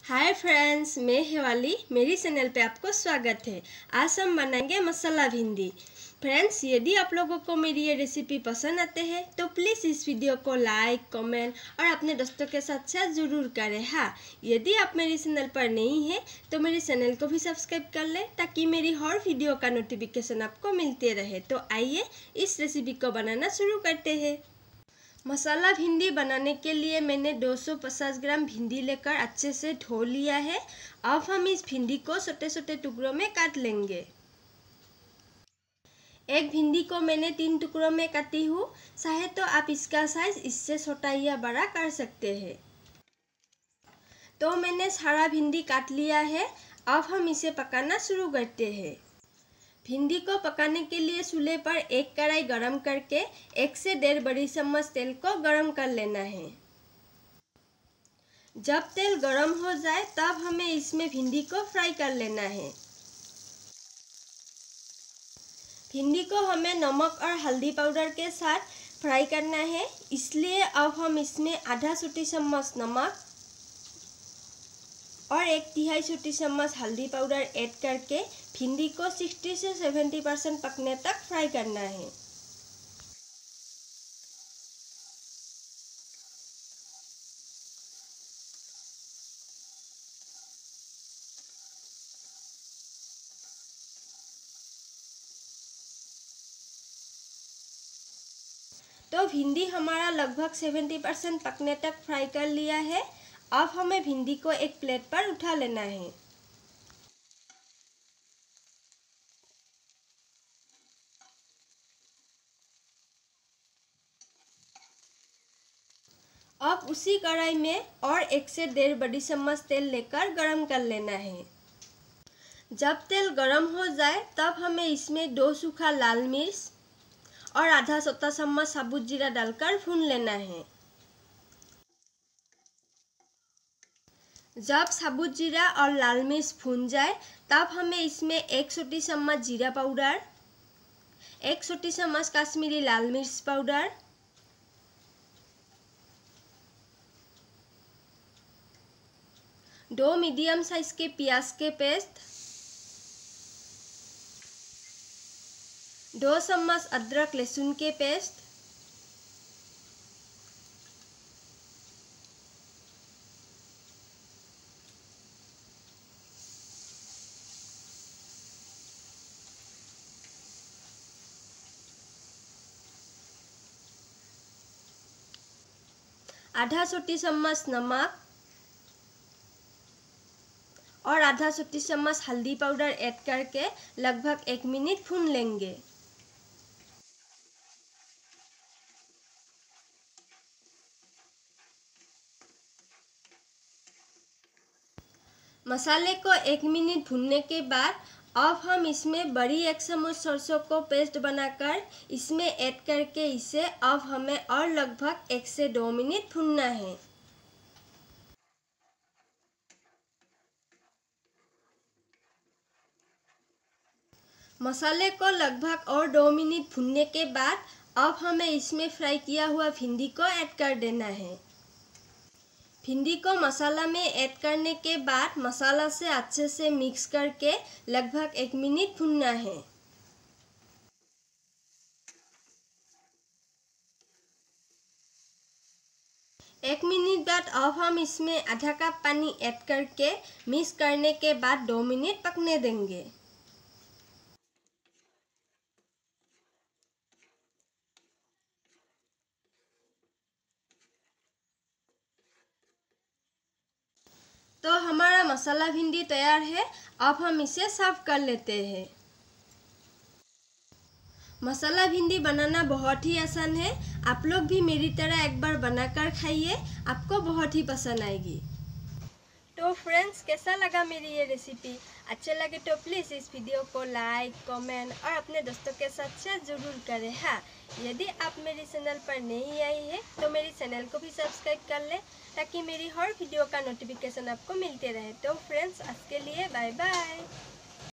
Hi friends, मैं हेवाली। मेरी channel पे आपको स्वागत है। आज हम बनाएंगे मसाला भिंडी। फ्रेंड्स, यदि आप लोगों को मेरी ये रेसिपी पसंद आते हैं तो प्लीज़ इस वीडियो को लाइक, कमेंट और अपने दोस्तों के साथ शेयर ज़रूर करें। हाँ, यदि आप मेरी चैनल पर नहीं हैं तो मेरे चैनल को भी सब्सक्राइब कर लें ताकि मेरी हर वीडियो का नोटिफिकेशन आपको मिलते रहे। तो आइए इस रेसिपी को बनाना शुरू करते हैं। मसाला भिंडी बनाने के लिए मैंने 250 ग्राम भिंडी लेकर अच्छे से धो लिया है। अब हम इस भिंडी को छोटे छोटे टुकड़ों में काट लेंगे। एक भिंडी को मैंने 3 टुकड़ों में काटी हूँ। चाहे तो आप इसका साइज इससे छोटा या बड़ा कर सकते हैं। तो मैंने सारा भिंडी काट लिया है। अब हम इसे पकाना शुरू करते हैं। भिंडी को पकाने के लिए चूल्हे पर एक कढ़ाई गरम करके 1 से 1.5 बड़ी चम्मच तेल को गरम कर लेना है। जब तेल गरम हो जाए तब हमें इसमें भिंडी को फ्राई कर लेना है। भिंडी को हमें नमक और हल्दी पाउडर के साथ फ्राई करना है, इसलिए अब हम इसमें आधा छोटी चम्मच नमक और 1/3 छोटी चम्मच हल्दी पाउडर ऐड करके भिंडी को 60 से 70% पकने तक फ्राई करना है। तो भिंडी हमारा लगभग 70% पकने तक फ्राई कर लिया है। अब हमें भिंडी को एक प्लेट पर उठा लेना है। अब उसी कढ़ाई में और 1 से 1.5 बड़ी चम्मच तेल लेकर गरम कर लेना है। जब तेल गरम हो जाए तब हमें इसमें 2 सूखा लाल मिर्च और आधा छोटा चम्मच साबुत जीरा डालकर भून लेना है। जब साबुत जीरा और लाल मिर्च भून जाए तब हमें इसमें 1 छोटी चम्मच जीरा पाउडर, 1 छोटी चम्मच कश्मीरी लाल मिर्च पाउडर, 2 मीडियम साइज के प्याज के पेस्ट, 2 चम्मच अदरक लहसुन के पेस्ट, आधा छोटी चम्मच नमक और आधा छोटी चम्मच हल्दी पाउडर ऐड करके लगभग 1 मिनट भून लेंगे। मसाले को 1 मिनट भूनने के बाद अब हम इसमें बड़ी 1 चम्मच सरसों को पेस्ट बनाकर इसमें ऐड करके इसे अब हमें और लगभग 1 से 2 मिनट भूनना है। मसाले को लगभग और 2 मिनट भूनने के बाद अब हमें इसमें फ्राई किया हुआ भिंडी को ऐड कर देना है। भिंडी को मसाला में ऐड करने के बाद मसाला से अच्छे से मिक्स करके लगभग 1 मिनट भूनना है। एक मिनट बाद अब हम इसमें आधा कप पानी ऐड करके मिक्स करने के बाद 2 मिनट पकने देंगे। तो हमारा मसाला भिंडी तैयार है। अब हम इसे सर्व कर लेते हैं। मसाला भिंडी बनाना बहुत ही आसान है। आप लोग भी मेरी तरह एक बार बनाकर खाइए, आपको बहुत ही पसंद आएगी। तो फ्रेंड्स, कैसा लगा मेरी ये रेसिपी? अच्छे लगे तो प्लीज़ इस वीडियो को लाइक, कमेंट और अपने दोस्तों के साथ शेयर ज़रूर करें। हाँ, यदि आप मेरे चैनल पर नहीं आई है तो मेरी चैनल को भी सब्सक्राइब कर लें ताकि मेरी हर वीडियो का नोटिफिकेशन आपको मिलते रहे। तो फ्रेंड्स, आज के लिए बाय बाय।